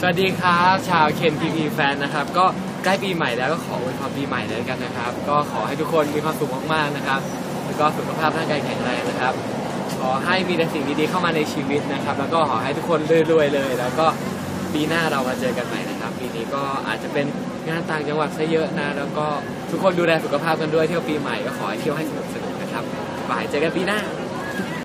วัสดีครับชาวเคนทีพีแฟนนะครับก็ใกล้ปีใหม่แล้วก็ขออวยพรปีใหม่เลยกันนะครับก็ขอให้ทุกคนมีความสุขมากๆนะครับแล้วก็สุขภาพร่างกายแข็งแรงนะครับขอให้มีแต่สิ่งดีๆเข้ามาในชีวิตนะครับแล้วก็ขอให้ทุกคนรวยๆเลยแล้วก็ปีหน้าเรามาเจอกันใหม่นะครับปีนี้ก็อาจจะเป็นงานต่างจังหวัดซะเยอะนะแล้วก็ทุกคนดูแลสุขภาพกันด้วยเที่ยวปีใหม่ก็ขอให้เที่ยวให้สนุกๆนะครับบายเจอกันปีหน้า